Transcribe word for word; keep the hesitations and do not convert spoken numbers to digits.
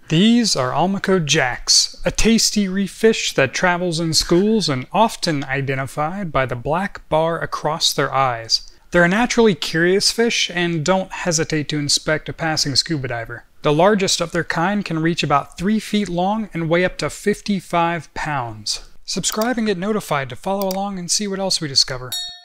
These are Almaco Jacks, a tasty reef fish that travels in schools and often identified by the black bar across their eyes. They're a naturally curious fish and don't hesitate to inspect a passing scuba diver. The largest of their kind can reach about three feet long and weigh up to fifty-five pounds. Subscribe and get notified to follow along and see what else we discover.